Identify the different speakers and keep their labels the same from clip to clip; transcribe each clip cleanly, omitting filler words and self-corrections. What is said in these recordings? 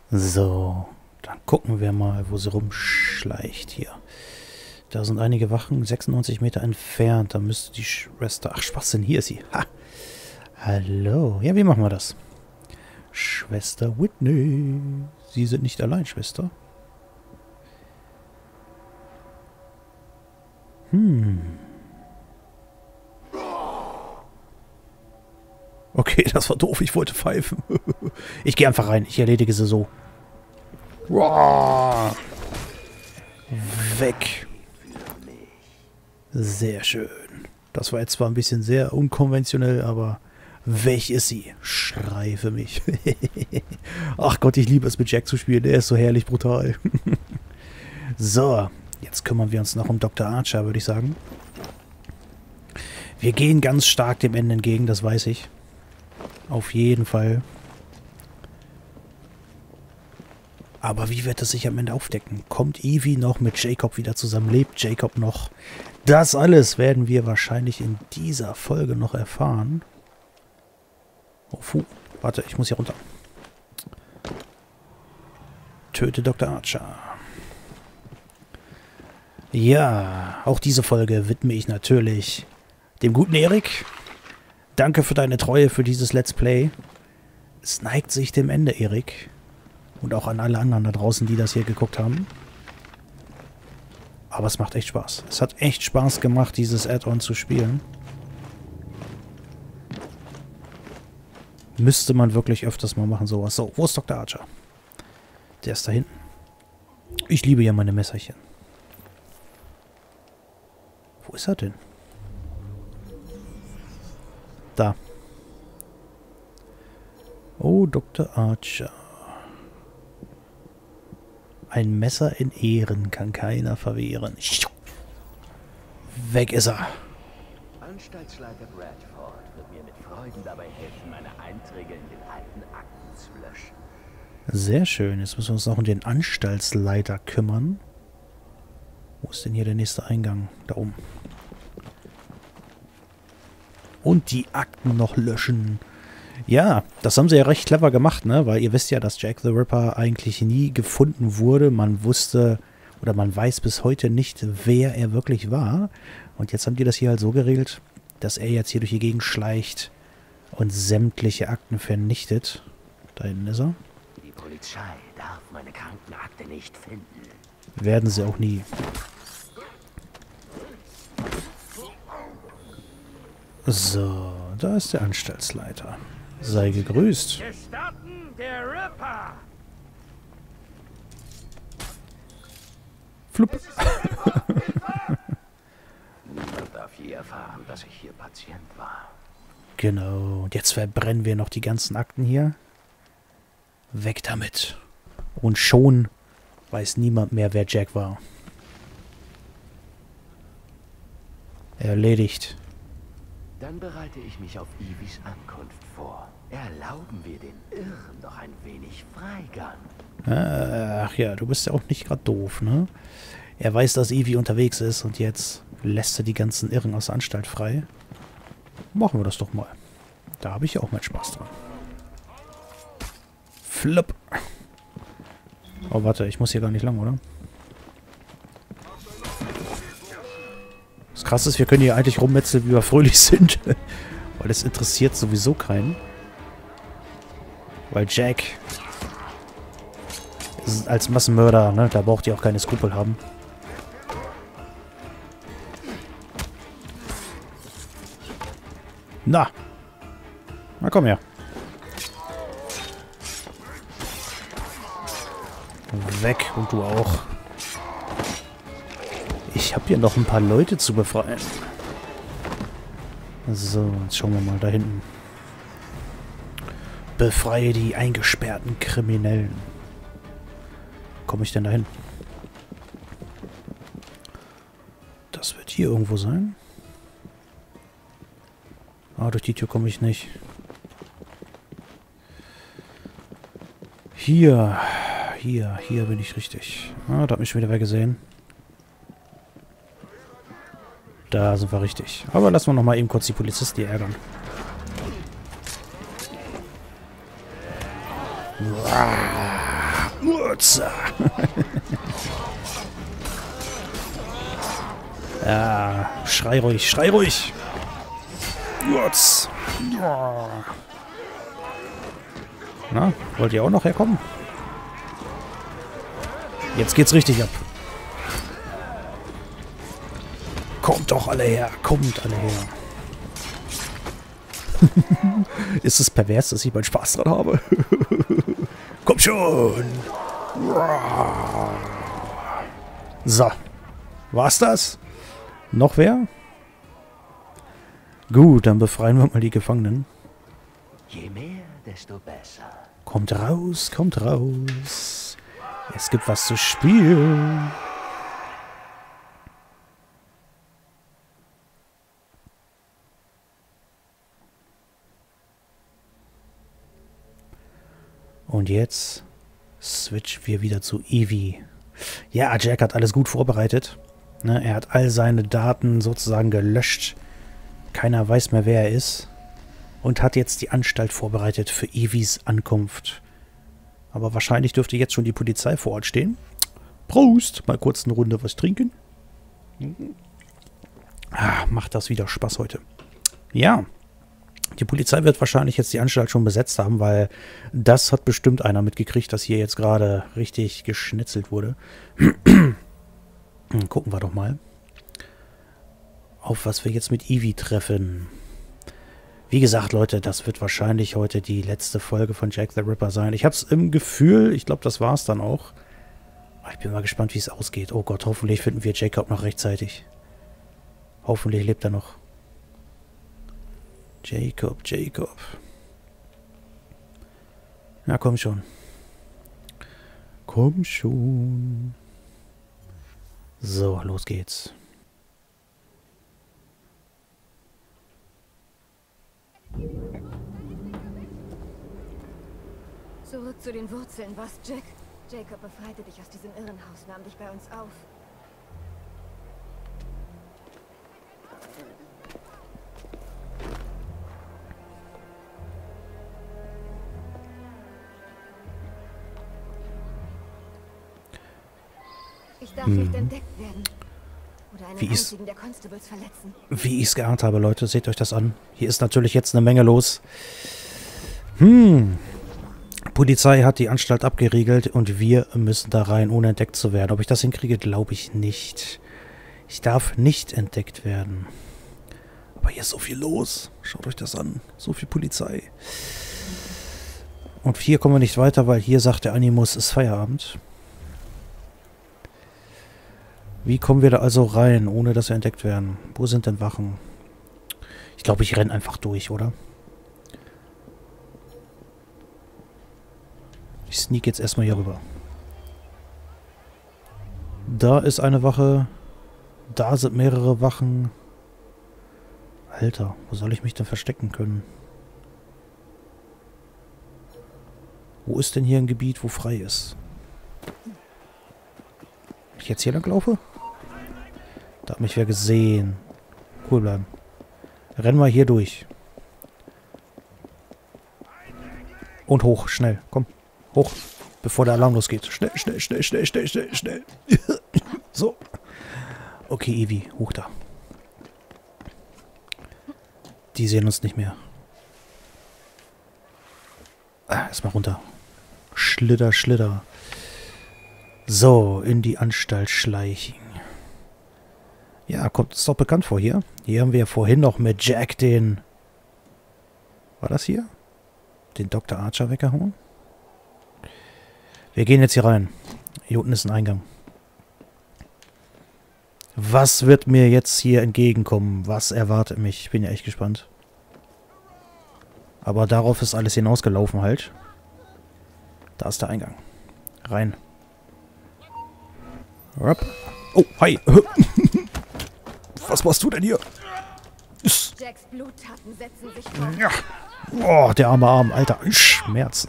Speaker 1: So, dann gucken wir mal, wo sie rumschleicht hier. Da sind einige Wachen, 96 Meter entfernt. Da müsste die Schwester... Ach, Schwachsinn, hier ist sie. Ha! Hallo. Ja, wie machen wir das? Schwester Whitney. Sie sind nicht allein, Schwester. Okay, das war doof. Ich wollte pfeifen. Ich gehe einfach rein. Ich erledige sie so. Weg. Sehr schön. Das war jetzt zwar ein bisschen sehr unkonventionell, aber weg ist sie. Schrei für mich. Ach Gott, ich liebe es mit Jack zu spielen. Der ist so herrlich brutal. So, jetzt kümmern wir uns noch um Dr. Archer, würde ich sagen. Wir gehen ganz stark dem Ende entgegen, das weiß ich. Auf jeden Fall. Aber wie wird es sich am Ende aufdecken? Kommt Evie noch mit Jacob wieder zusammen? Lebt Jacob noch? Das alles werden wir wahrscheinlich in dieser Folge noch erfahren. Oh, warte, ich muss hier runter. Töte Dr. Archer. Ja, auch diese Folge widme ich natürlich dem guten Erik. Danke für deine Treue für dieses Let's Play. Es neigt sich dem Ende, Erik. Und auch an alle anderen da draußen, die das hier geguckt haben. Aber es macht echt Spaß. Es hat echt Spaß gemacht, dieses Add-on zu spielen. Müsste man wirklich öfters mal machen, sowas. So, wo ist Dr. Archer? Der ist da hinten. Ich liebe ja meine Messerchen. Wo ist er denn? Da. Oh, Dr. Archer. Ein Messer in Ehren kann keiner verwehren. Weg ist er.
Speaker 2: Anstaltsleiter Bradford wird mir mit Freuden dabei helfen, meine Einträge in den alten Akten zu löschen.
Speaker 1: Sehr schön. Jetzt müssen wir uns noch um den Anstaltsleiter kümmern. Wo ist denn hier der nächste Eingang? Da oben. Und die Akten noch löschen. Ja, das haben sie ja recht clever gemacht, ne? Weil ihr wisst ja, dass Jack the Ripper eigentlich nie gefunden wurde. Man wusste oder man weiß bis heute nicht, wer er wirklich war. Und jetzt haben die das hier halt so geregelt, dass er jetzt hier durch die Gegend schleicht und sämtliche Akten vernichtet. Da hinten ist er.
Speaker 2: Die Polizei darf meine Krankenakte nicht finden.
Speaker 1: Werden sie auch nie. So, da ist der Anstaltsleiter. Sei gegrüßt.
Speaker 2: Gestatten der Ripper!
Speaker 1: Flupp.
Speaker 2: Niemand darf je erfahren, dass ich hier Patient war.
Speaker 1: Genau. Und jetzt verbrennen wir noch die ganzen Akten hier. Weg damit. Und schon weiß niemand mehr, wer Jack war. Erledigt.
Speaker 2: Dann bereite ich mich auf Evies Ankunft vor. Erlauben wir den Irren doch ein wenig Freigang.
Speaker 1: Ach ja, du bist ja auch nicht gerade doof, ne? Er weiß, dass Evie unterwegs ist und jetzt lässt er die ganzen Irren aus der Anstalt frei. Machen wir das doch mal. Da habe ich ja auch meinen Spaß dran. Flip. Oh, warte, ich muss hier gar nicht lang, oder? Das Krasse ist, wir können hier eigentlich rummetzeln, wie wir fröhlich sind. Weil das interessiert sowieso keinen. Weil Jack ist als Massenmörder, ne? Da braucht ihr auch keine Skrupel haben. Na! Na komm her. Weg und du auch. Ich habe hier noch ein paar Leute zu befreien. So, jetzt schauen wir mal da hinten. Befreie die eingesperrten Kriminellen. Komme ich denn da hin? Das wird hier irgendwo sein. Ah, durch die Tür komme ich nicht. Hier bin ich richtig. Ah, da hat mich schon wieder wer gesehen. Da sind wir richtig. Aber lassen wir noch mal eben kurz die Polizisten hier ärgern. Urza. Ja, schrei ruhig, schrei ruhig. Urz. Na, wollt ihr auch noch herkommen? Jetzt geht's richtig ab. Kommt doch alle her, kommt alle her. Ist es pervers, dass ich meinen Spaß dran habe? Komm schon! So. War's das? Noch wer? Gut, dann befreien wir mal die Gefangenen.
Speaker 2: Je mehr, desto besser.
Speaker 1: Kommt raus, kommt raus. Es gibt was zu spielen. Und jetzt switchen wir wieder zu Evie. Ja, Jack hat alles gut vorbereitet. Ne, er hat all seine Daten sozusagen gelöscht. Keiner weiß mehr, wer er ist. Und hat jetzt die Anstalt vorbereitet für Evies Ankunft. Aber wahrscheinlich dürfte jetzt schon die Polizei vor Ort stehen. Prost! Mal kurz eine Runde was trinken. Macht das wieder Spaß heute. Ja. Die Polizei wird wahrscheinlich jetzt die Anstalt schon besetzt haben, weil das hat bestimmt einer mitgekriegt, dass hier jetzt gerade richtig geschnitzelt wurde. Gucken wir doch mal, auf was wir jetzt mit Evie treffen. Wie gesagt, Leute, das wird wahrscheinlich heute die letzte Folge von Jack the Ripper sein. Ich habe es im Gefühl, ich glaube, das war es dann auch. Ich bin mal gespannt, wie es ausgeht. Oh Gott, hoffentlich finden wir Jacob noch rechtzeitig. Hoffentlich lebt er noch. Jacob, Jacob. Na, komm schon. Komm schon. So, los geht's.
Speaker 3: Zurück zu den Wurzeln, was, Jack? Jacob befreite dich aus diesem Irrenhaus, nahm dich bei uns auf. Ich darf nicht entdeckt werden. Oder einen einzigen der Constables verletzen.
Speaker 1: Wie ich es geahnt habe, Leute, seht euch das an. Hier ist natürlich jetzt eine Menge los. Polizei hat die Anstalt abgeriegelt und wir müssen da rein, ohne entdeckt zu werden. Ob ich das hinkriege, glaube ich nicht. Ich darf nicht entdeckt werden. Aber hier ist so viel los. Schaut euch das an. So viel Polizei. Und hier kommen wir nicht weiter, weil hier sagt der Animus, ist Feierabend. Wie kommen wir da also rein, ohne dass wir entdeckt werden? Wo sind denn Wachen? Ich glaube, ich renne einfach durch, oder? Ich sneak jetzt erstmal hier rüber. Da ist eine Wache. Da sind mehrere Wachen. Alter, wo soll ich mich denn verstecken können? Wo ist denn hier ein Gebiet, wo frei ist? Wenn ich jetzt hier lang laufe? Da hat mich wer gesehen. Cool bleiben. Rennen wir hier durch. Und hoch, schnell. Komm, hoch. Bevor der Alarm losgeht. Schnell, schnell, schnell, schnell, schnell, schnell, schnell. So. Okay, Evie, hoch da. Die sehen uns nicht mehr. Erstmal runter. Schlitter, Schlitter. So, in die Anstalt schleichen. Ja, kommt es doch bekannt vor hier. Hier haben wir ja vorhin noch mit Jack den... War das hier? Den Dr. Archer weggehauen. Wir gehen jetzt hier rein. Hier unten ist ein Eingang. Was wird mir jetzt hier entgegenkommen? Was erwartet mich? Ich bin ja echt gespannt. Aber darauf ist alles hinausgelaufen halt. Da ist der Eingang. Rein. Oh, hi. Was machst du denn hier?
Speaker 3: Jacks Bluttaten setzen sich fort.
Speaker 1: Ja. Oh, der arme Arm, Alter. Schmerzen.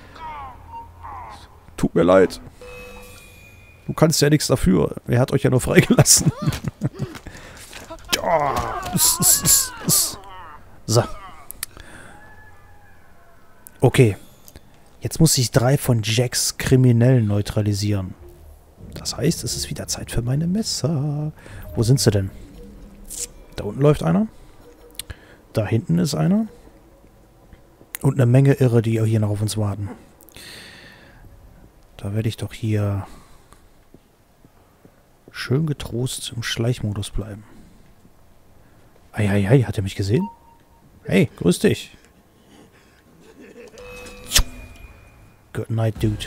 Speaker 1: Tut mir leid. Du kannst ja nichts dafür. Er hat euch ja nur freigelassen. So. Okay. Jetzt muss ich 3 von Jacks Kriminellen neutralisieren. Das heißt, es ist wieder Zeit für meine Messer. Wo sind sie denn? Da unten läuft einer. Da hinten ist einer. Und eine Menge Irre, die hier noch auf uns warten. Da werde ich doch hier schön getrost im Schleichmodus bleiben. Eieiei, hat er mich gesehen? Hey, grüß dich. Good night, dude.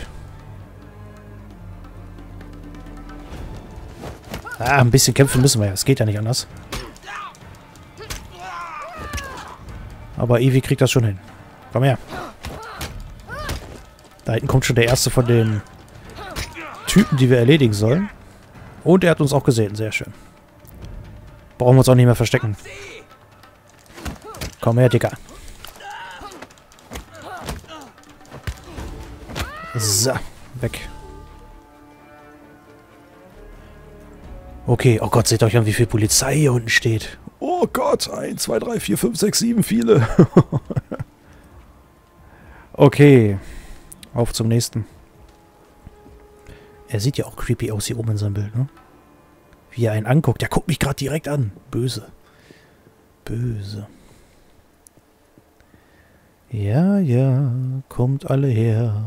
Speaker 1: Ah, ein bisschen kämpfen müssen wir ja. Es geht ja nicht anders. Aber Evie kriegt das schon hin. Komm her. Da hinten kommt schon der erste von den Typen, die wir erledigen sollen. Und er hat uns auch gesehen. Sehr schön. Brauchen wir uns auch nicht mehr verstecken. Komm her, Digga. So, weg. Okay, oh Gott, seht euch an, wie viel Polizei hier unten steht. Oh Gott, 1, 2, 3, 4, 5, 6, 7, viele. Okay, auf zum nächsten. Er sieht ja auch creepy aus hier oben in seinem Bild, ne? Wie er einen anguckt. Der guckt mich gerade direkt an. Böse. Böse. Ja, ja, kommt alle her.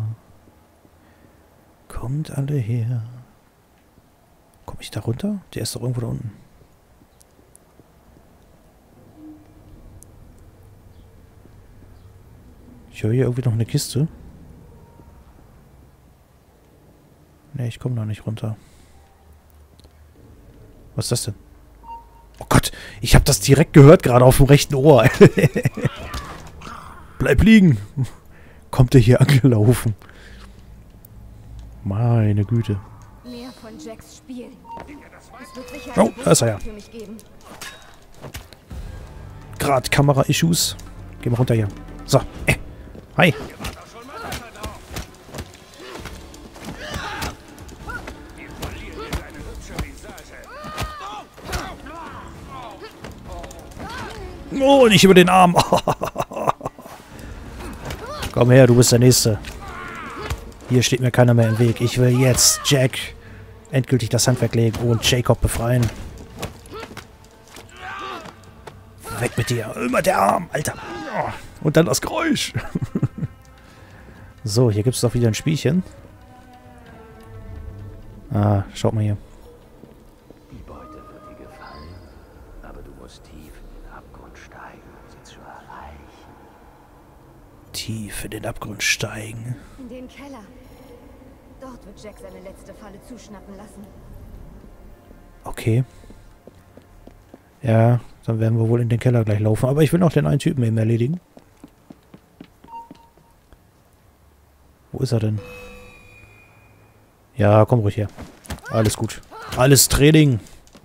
Speaker 1: Kommt alle her. Komme ich da runter? Der ist doch irgendwo da unten. Ich höre hier irgendwie noch eine Kiste. Ne, ich komme noch nicht runter. Was ist das denn? Oh Gott, ich habe das direkt gehört, gerade auf dem rechten Ohr. Bleib liegen. Kommt der hier angelaufen. Meine Güte.
Speaker 3: Mehr von Jacks Spiel. Es wird sicher
Speaker 1: Oh, da ist er ja.
Speaker 3: für mich geben.
Speaker 1: Gerade Kamera-Issues. Geh mal runter hier. So. Hi. Oh, nicht über den Arm. Komm her, du bist der Nächste. Hier steht mir keiner mehr im Weg. Ich will jetzt Jack endgültig das Handwerk legen und Jacob befreien. Weg mit dir. Immer der Arm, Alter. Und dann das Geräusch. So, hier gibt es doch wieder ein Spielchen. Ah, schaut mal hier.
Speaker 2: Die Beute wird dir gefallen, aber du musst tief in den Abgrund steigen, um sie zu erreichen.
Speaker 1: Tief in den Abgrund steigen.
Speaker 3: In den Keller. Dort wird Jack seine letzte Falle zuschnappen lassen.
Speaker 1: Okay. Ja, dann werden wir wohl in den Keller gleich laufen. Aber ich will noch den einen Typen eben erledigen. Wo ist er denn? Ja, komm ruhig her. Alles gut. Alles Training.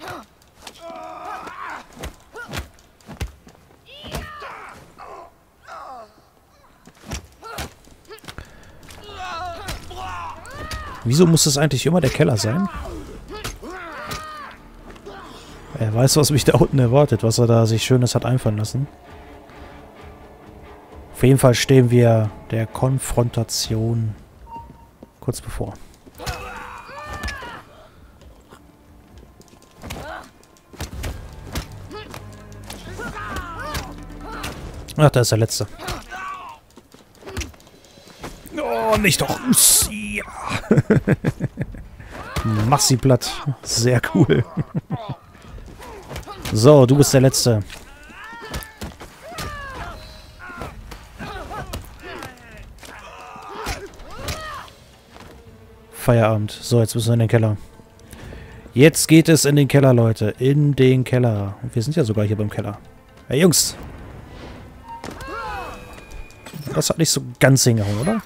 Speaker 1: Wieso muss das eigentlich immer der Keller sein? Er weiß, was mich da unten erwartet, was er da sich Schönes hat einfallen lassen. Auf jeden Fall stehen wir der Konfrontation kurz bevor. Ach, da ist der Letzte. Oh, nicht doch. Ja. Mach sie platt. Sehr cool. So, du bist der Letzte. Feierabend. So, jetzt müssen wir in den Keller. Jetzt geht es in den Keller, Leute. In den Keller. Wir sind ja sogar hier beim Keller. Hey, Jungs. Das hat nicht so ganz hingehauen, oder?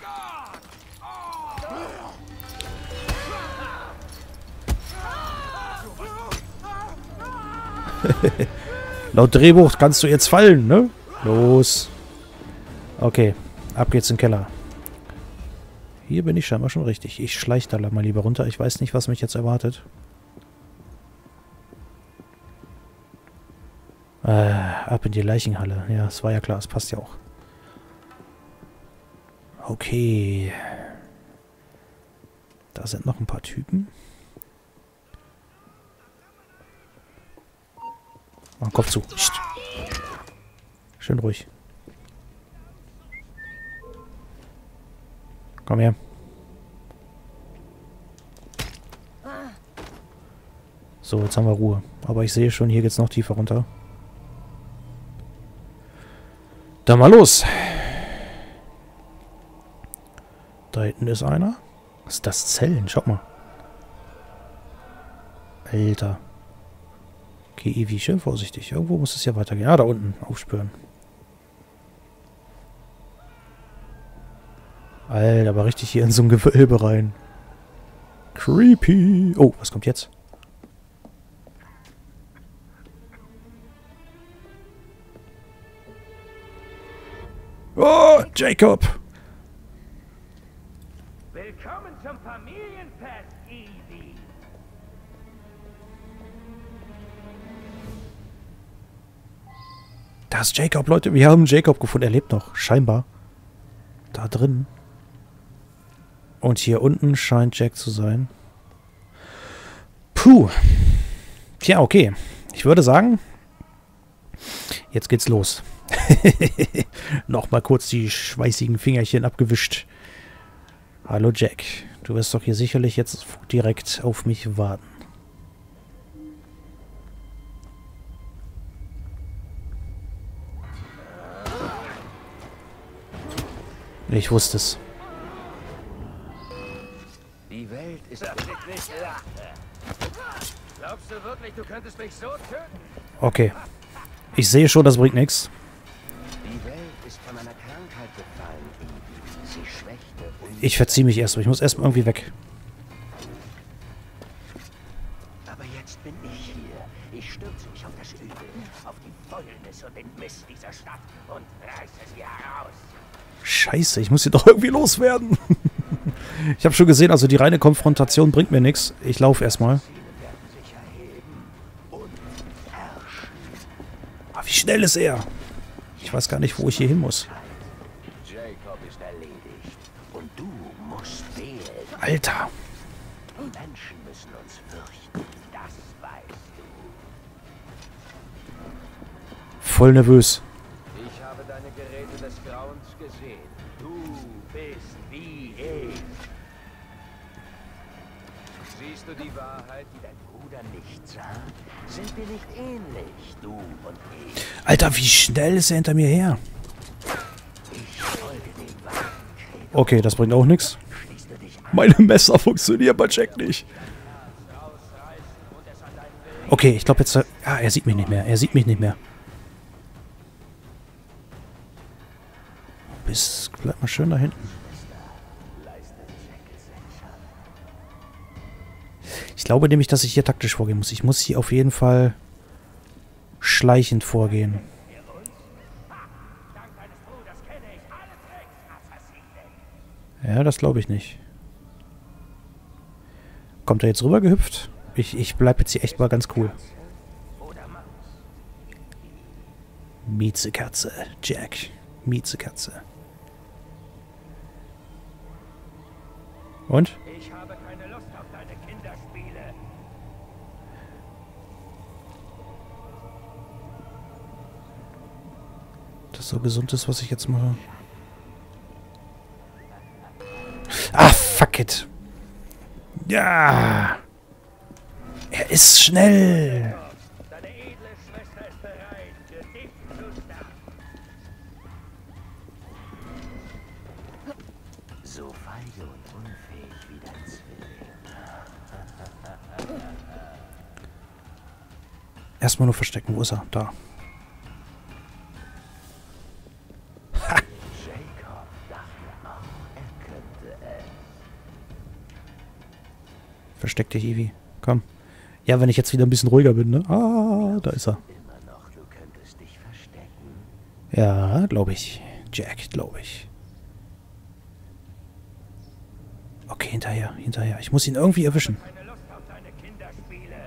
Speaker 1: Laut Drehbuch kannst du jetzt fallen, ne? Los. Okay, ab geht's in den Keller. Hier bin ich scheinbar schon richtig. Ich schleiche da mal lieber runter. Ich weiß nicht, was mich jetzt erwartet. Ab in die Leichenhalle. Ja, es war ja klar, es passt ja auch. Okay. Da sind noch ein paar Typen. Mach den Kopf zu. Psst. Schön ruhig. Komm her. So, jetzt haben wir Ruhe. Aber ich sehe schon, hier geht's noch tiefer runter. Dann mal los. Da hinten ist einer. Was ist das? Zellen? Schau mal. Alter. Okay, Evi, schön vorsichtig. Irgendwo muss es ja weitergehen. Ah, da unten. Aufspüren. Alter, aber richtig hier in so ein Gewölbe rein. Creepy. Oh, was kommt jetzt? Oh, Jacob.
Speaker 2: Willkommen zum Familienfest, Evie.
Speaker 1: Da ist Jacob, Leute. Wir haben Jacob gefunden. Er lebt noch. Scheinbar. Da drin. Und hier unten scheint Jack zu sein. Puh. Tja, okay. Ich würde sagen, jetzt geht's los. Nochmal kurz die schweißigen Fingerchen abgewischt. Hallo Jack. Du wirst doch hier sicherlich jetzt direkt auf mich warten. Ich wusste es.
Speaker 2: Die Welt ist nicht lache. Glaubst du wirklich, du könntest mich so töten?
Speaker 1: Okay. Ich sehe schon, das bringt nichts.
Speaker 2: Die Welt ist von einer Krankheit befallen, Evie. Sie schwächte uns.
Speaker 1: Ich verziehe mich erstmal. Ich muss erstmal irgendwie weg.
Speaker 2: Aber jetzt bin ich hier. Ich stürze mich auf das Übel, auf die Fäulnis und den Mist dieser Stadt und reiße sie heraus.
Speaker 1: Scheiße, ich muss hier doch irgendwie loswerden. Ich habe schon gesehen, also die reine Konfrontation bringt mir nichts. Ich laufe erstmal. Aber wie schnell ist er? Ich weiß gar nicht, wo ich hier hin muss.
Speaker 2: Jacob ist erledigt. Und du musst wählen.
Speaker 1: Alter.
Speaker 2: Die Menschen müssen uns fürchten. Das weißt du.
Speaker 1: Voll nervös.
Speaker 2: Ich habe deine Geräte des Grauens gesehen. Du bist wie ich. Siehst du die Wahrheit, die dein Bruder nicht sah? Sind wir nicht ähnlich, du und ich?
Speaker 1: Alter, wie schnell ist er hinter mir her?
Speaker 2: Ich folge dem wahren Credo.
Speaker 1: Okay, das bringt auch nichts.
Speaker 2: Schließt du dich an?
Speaker 1: Meine Messer funktionieren bei Jack nicht. Okay, ich glaube jetzt... Ah, er sieht mich nicht mehr. Er sieht mich nicht mehr. Bleib mal schön da hinten. Ich glaube nämlich, dass ich hier taktisch vorgehen muss. Ich muss hier auf jeden Fall schleichend vorgehen. Ja, das glaube ich nicht. Kommt er jetzt rüber gehüpft? Ich bleibe jetzt hier echt mal ganz cool. Miezekatze, Jack. Miezekatze. Und?
Speaker 2: Ich habe keine Lust auf deine Kinderspiele.
Speaker 1: Das so gesund ist, was ich jetzt mache. Ah, fuck it. Ja. Er ist schnell.
Speaker 2: Deine edle Schwester ist bereit, für dich zu sterben. So feige und unfähig wie dein Zwilling.
Speaker 1: Erstmal nur verstecken. Wo ist er? Da.
Speaker 2: Jacob dachte auch, er könnte es.
Speaker 1: Versteck dich, Evie. Komm. Ja, wenn ich jetzt wieder ein bisschen ruhiger bin, ne? Ah, da ist er.
Speaker 2: Immer noch, du könntest dich verstecken.
Speaker 1: Ja, glaube ich. Jack, glaube ich. Okay, hinterher, hinterher. Ich muss ihn irgendwie erwischen.
Speaker 2: Keine Lust auf deine Kinderspiele.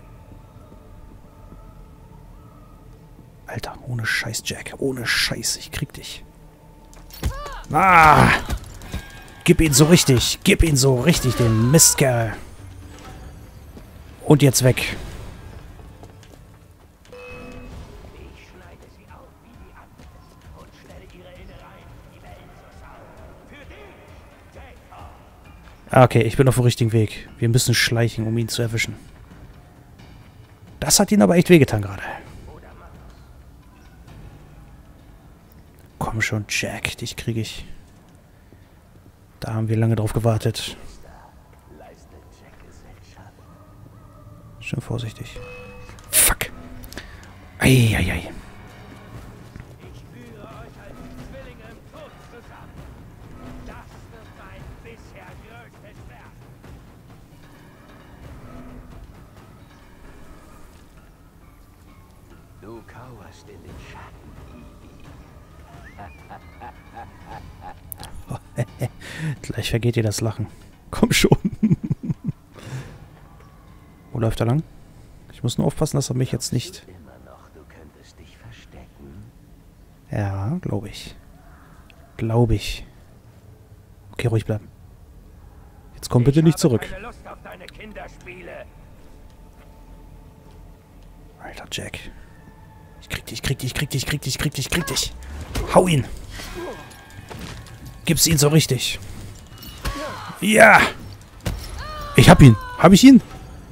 Speaker 1: Alter, ohne Scheiß, Jack. Ohne Scheiß, ich krieg dich. Ah! Gib ihn so richtig. Gib ihn so richtig, den Mistkerl. Und jetzt weg.
Speaker 2: Ich schneide sie auf wie die anderen und stelle ihre Innereien die Welt zur Schau. Für dich, Jacob!
Speaker 1: Ah, okay, ich bin auf dem richtigen Weg. Wir müssen schleichen, um ihn zu erwischen. Das hat ihn aber echt wehgetan gerade. Komm schon, Jack, dich kriege ich. Da haben wir lange drauf gewartet. Schön vorsichtig. Fuck. Eieiei.
Speaker 2: Ich führe euch als Zwillinge im Tod zusammen. Das wird mein bisher größtes Werk. Du kauerst in den Schatten, Ibi.
Speaker 1: Gleich vergeht dir das Lachen. Komm schon. Wo läuft er lang? Ich muss nur aufpassen, dass er mich jetzt nicht...
Speaker 2: Immer noch, du könntest dich verstecken.
Speaker 1: Ja, glaube ich. Glaube ich. Okay, ruhig bleiben. Jetzt komm bitte nicht zurück.
Speaker 2: Keine Lust auf deine Kinderspiele.
Speaker 1: Alter, Jack. Ich krieg dich, krieg dich, krieg dich, krieg dich, krieg dich, krieg dich. Hau ihn. Gib's ihn so richtig. Ja. Ich hab ihn. Hab ich ihn?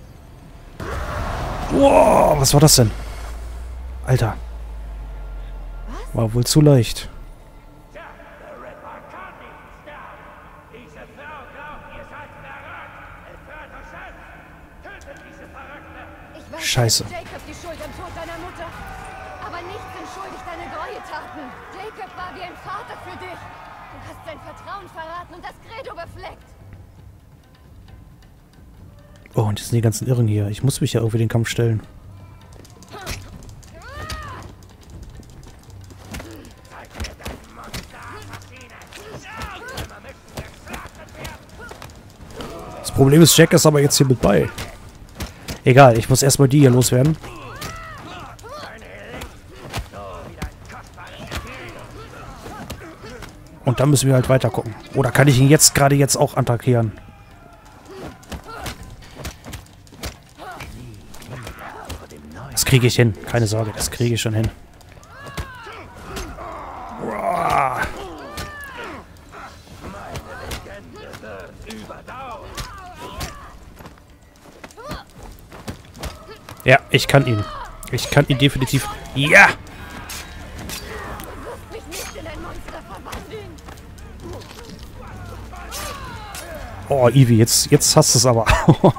Speaker 1: Wow, was war das denn? Alter. War wohl zu leicht.
Speaker 2: Tja, der Ripper kann nichts da. Diese Frau glaubt, ihr seid verrückt. Empört euch selbst. Tötet diese Verrückte.
Speaker 3: Ich weiß,
Speaker 1: Scheiße.
Speaker 3: dass Jacob die Schuld am Tod deiner Mutter. Aber nichts entschuldigt deine Gräueltaten. Jacob war wie ein Vater für dich. Du hast sein Vertrauen verraten und das Credo befleckt.
Speaker 1: Oh, und jetzt sind die ganzen Irren hier. Ich muss mich ja irgendwie den Kampf stellen. Das Problem ist, Jack ist aber jetzt hier mit bei. Egal, ich muss erstmal die hier loswerden. Und dann müssen wir halt weiter gucken. Oder kann ich ihn jetzt gerade jetzt auch attackieren? Das kriege ich hin. Keine Sorge, das kriege ich schon hin. Uah. Ja, ich kann ihn. Ich kann ihn definitiv... Ja!
Speaker 3: Mich nicht in ein Monster verwandeln.
Speaker 1: Oh, Ivy, jetzt hast du es aber.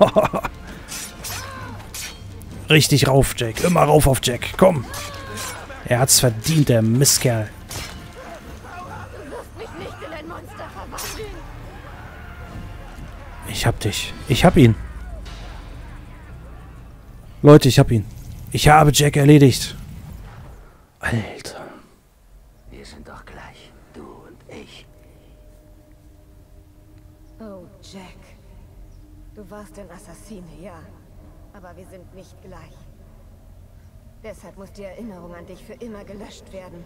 Speaker 1: Richtig rauf, Jack. Immer rauf auf Jack. Komm. Er hat's verdient, der Mistkerl.
Speaker 3: Du wirst mich nicht in ein Monster verwandeln.
Speaker 1: Ich hab dich. Ich hab ihn. Leute, ich hab ihn. Ich habe Jack erledigt. Alter.
Speaker 2: Wir sind doch gleich, du und ich.
Speaker 3: Oh, Jack. Du warst ein Assassine, ja. Aber wir sind nicht gleich. Deshalb muss die Erinnerung an dich für immer gelöscht werden.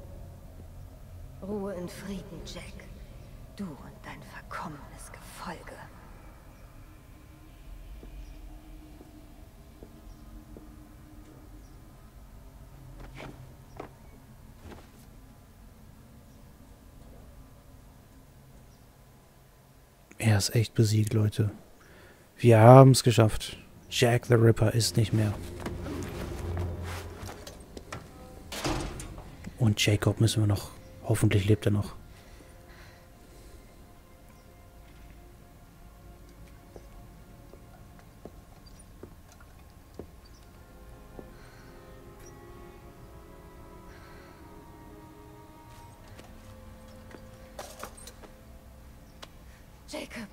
Speaker 3: Ruhe in Frieden, Jack. Du und dein verkommenes Gefolge.
Speaker 1: Er ist echt besiegt, Leute. Wir haben es geschafft. Jack the Ripper ist nicht mehr. Und Jacob müssen wir noch. Hoffentlich lebt er noch.
Speaker 3: Jacob.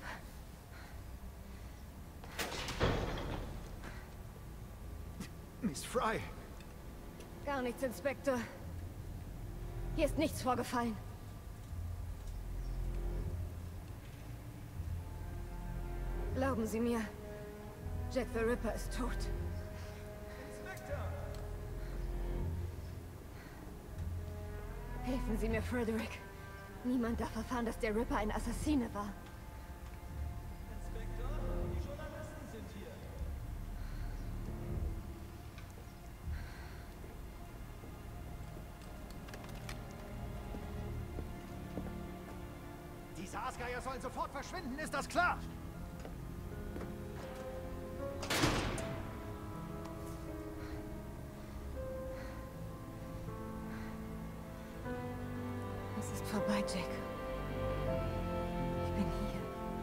Speaker 4: Miss Fry.
Speaker 3: Gar nichts, Inspektor. Hier ist nichts vorgefallen. Glauben Sie mir, Jack the Ripper ist tot. Helfen Sie mir, Frederick. Niemand darf erfahren, dass der Ripper ein Assassine war.
Speaker 4: Diese Aasgeier sollen sofort verschwinden, ist das klar?
Speaker 3: Es ist vorbei, Jack. Ich bin hier.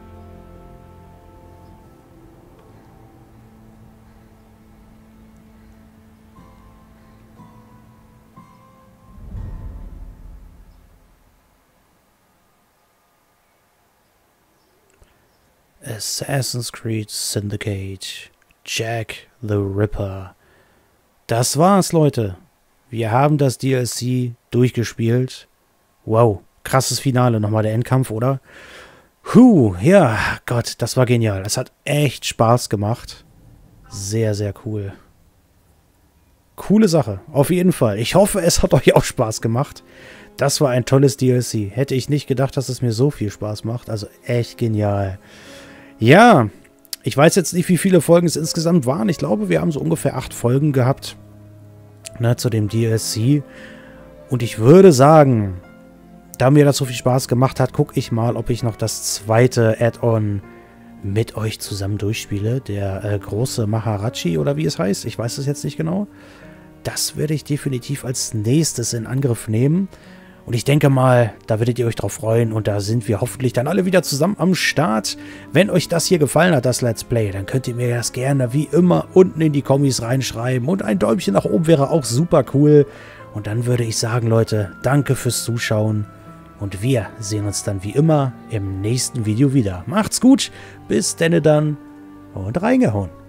Speaker 1: Assassin's Creed Syndicate. Jack the Ripper. Das war's, Leute. Wir haben das DLC durchgespielt. Wow, krasses Finale. Nochmal der Endkampf, oder? Ja, Gott, das war genial. Das hat echt Spaß gemacht. Sehr, sehr cool. Coole Sache, auf jeden Fall. Ich hoffe, es hat euch auch Spaß gemacht. Das war ein tolles DLC. Hätte ich nicht gedacht, dass es mir so viel Spaß macht. Also echt genial. Ja, ich weiß jetzt nicht, wie viele Folgen es insgesamt waren. Ich glaube, wir haben so ungefähr 8 Folgen gehabt, ne, zu dem DLC. Und ich würde sagen, da mir das so viel Spaß gemacht hat, gucke ich mal, ob ich noch das zweite Add-on mit euch zusammen durchspiele. Der große Maharaji oder wie es heißt. Ich weiß es jetzt nicht genau. Das werde ich definitiv als nächstes in Angriff nehmen. Und ich denke mal, da werdet ihr euch drauf freuen und da sind wir hoffentlich dann alle wieder zusammen am Start. Wenn euch das hier gefallen hat, das Let's Play, dann könnt ihr mir das gerne wie immer unten in die Kommis reinschreiben. Und ein Däumchen nach oben wäre auch super cool. Und dann würde ich sagen, Leute, danke fürs Zuschauen. Und wir sehen uns dann wie immer im nächsten Video wieder. Macht's gut, bis denne dann und reingehauen.